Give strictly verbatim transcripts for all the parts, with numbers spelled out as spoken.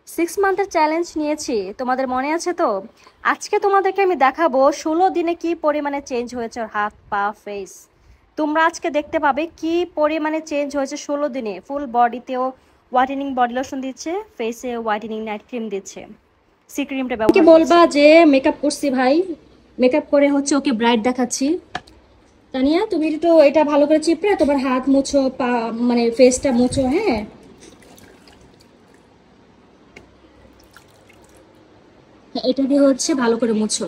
Six মান্থের challenge নিয়েছি, তোমাদের মনে আছে তো? আজকে তোমাদেরকে আমি দেখাবো ষোলো দিনে কি পরিমাণে চেঞ্জ হয়েছে ওর হাত, পা, ফেস। তোমরা আজকে দেখতে পাবে কি পরিমাণে চেঞ্জ হয়েছে ষোলো দিনে। ফুল বডিতেও হোয়াইটেনিং বডি লোশন দিচ্ছে, ফেসে হোয়াইটেনিং নাইট ক্রিম দিচ্ছে, সি ক্রিমটা ব্যবহার করছে। বলবা যে মেকআপ করছি ভাই, মেকআপ করে হচ্ছে ওকে ব্রাইট দেখাচ্ছি। তানিয়া তুমি একটু এটা ভালো করে চিপড়ে তোমার হাত মুছো, পা মানে ফেসটা মুছো। হ্যাঁ, হ্যাঁ, এটা দিয়ে হচ্ছে ভালো করে মুছো।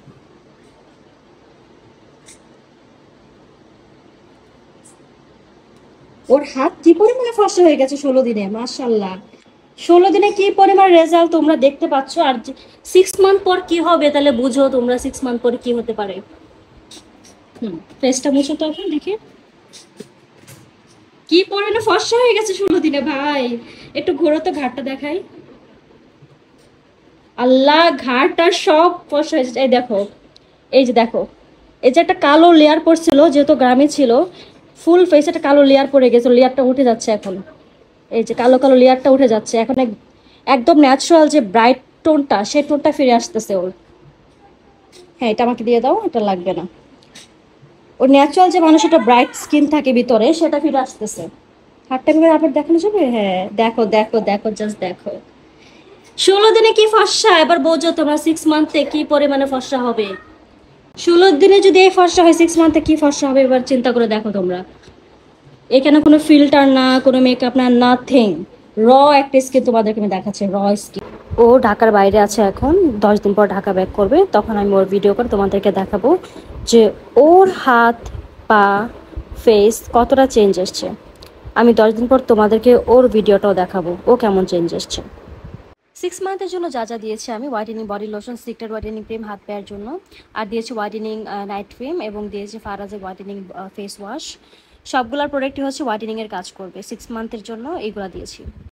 ওর হাত কি পরিমাণে ফর্সা হয়ে গেছে ষোলো দিনে, মাশাল্লাহ। ষোলো দিনে কি পরিমাণ রেজাল্ট তোমরা দেখতে পাচ্ছ। আর সিক্স মান্থ পর কি হবে তাহলে বুঝো তোমরা সিক্স মান্থ পরে কি হতে পারে। হুম, ফেসটা মুছো তো এখন দেখি কি পরিমাণে ফর্সা হয়ে গেছে ষোলো দিনে ভাই। একটু ঘোরো তো, ঘাটটা দেখাই। আল্লাহ, ঘাটটা সব ফর্সা হয়েছে। এই দেখো, এই যে দেখো, এই যে একটা কালো লেয়ার পড়ছিল যেহেতু গ্রামে ছিল, ফুল ফেস একটা কালো লেয়ার পড়ে গেছে, লেয়ারটা উঠে যাচ্ছে এখন। এই যে কালো কালো লেয়ারটা উঠে যাচ্ছে এখন, এক- একদম ন্যাচারাল যে ব্রাইট টোনটা, সেই টোনটা ফিরে আসতেছে ওর। হ্যাঁ, এটা আমাকে দিয়ে দাও, এটা লাগবে না। ওর ন্যাচারাল যে মানুষ একটা ব্রাইট স্কিন থাকে ভিতরে, সেটা ফিরে আসতেছে। হাতটা এভাবে আবার দেখানো যাবে? হ্যাঁ, দেখো দেখো দেখো, জাস্ট দেখো ষোলো দিনে কি ফর্সা। এবার বোঝো তোমরা সিক্স মান্থে কি পরিমাণে ফর্সা হবে। ষোলো দিনে যদি এই ফর্সা হয়, সিক্স মান্থে কি ফর্সা হবে এবার চিন্তা করে দেখো তোমরা। এখানে কোনো ফিল্টার না, কোনো মেকআপ না, নাথিং। র একটা স্কিন তোমাদেরকে আমি দেখাচ্ছি, র স্কিন। ও ঢাকার বাইরে আছে এখন, দশ দিন পর ঢাকা ব্যাক করবে, তখন আমি ওর ভিডিও করে তোমাদেরকে দেখাবো যে ওর হাত, পা, ফেস কতটা চেঞ্জ এসছে। আমি দশ দিন পর তোমাদেরকে ওর ভিডিওটাও দেখাবো ও কেমন চেঞ্জ এসছে। সিক্স মান্থের জন্য যা যা দিয়েছি আমি, whitening body lotion, secret whitening cream হাত পায়ের জন্য, আর দিয়েছি হোয়াইটেনিং নাইট ক্রিম, এবং দিয়েছি ফারাজের হোয়াইটেনিং ফেস ওয়াশ। সবগুলোর প্রোডাক্টই হচ্ছে হোয়াইটেনিংয়ের কাজ করবে। সিক্স মান্থের জন্য এইগুলো দিয়েছি।